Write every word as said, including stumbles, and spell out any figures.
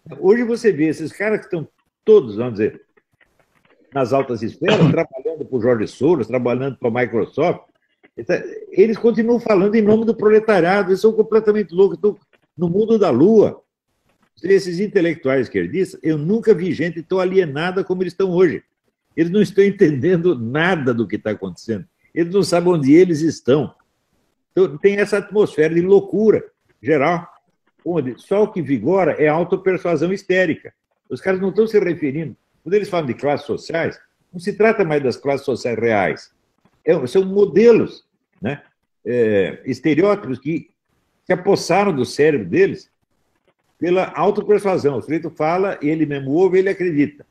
Hoje você vê esses caras que estão todos, vamos dizer, nas altas esferas, trabalhando para o Jorge Soros, trabalhando para a Microsoft, eles continuam falando em nome do proletariado, eles são completamente loucos, estão no mundo da lua. Esses intelectuais esquerdistas, eu nunca vi gente tão alienada como eles estão hoje. Eles não estão entendendo nada do que está acontecendo. Eles não sabem onde eles estão. Então, tem essa atmosfera de loucura geral, onde só o que vigora é a autopersuasão histérica. Os caras não estão se referindo. Quando eles falam de classes sociais, não se trata mais das classes sociais reais. É, são modelos, né? É, estereótipos que se apossaram do cérebro deles pela autopersuasão. O sujeito fala, ele mesmo ouve, ele acredita.